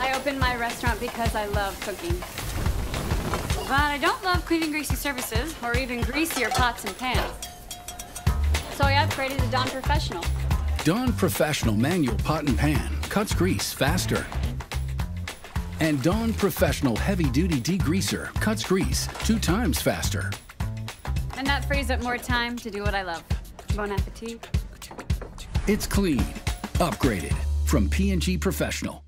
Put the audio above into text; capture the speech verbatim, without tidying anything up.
I opened my restaurant because I love cooking. But I don't love cleaning greasy surfaces or even greasier pots and pans. So I upgraded to Dawn Professional. Dawn Professional Manual Pot and Pan cuts grease faster. And Dawn Professional Heavy Duty Degreaser cuts grease two times faster. And that frees up more time to do what I love. Bon appetit. It's clean, upgraded from P and G Professional.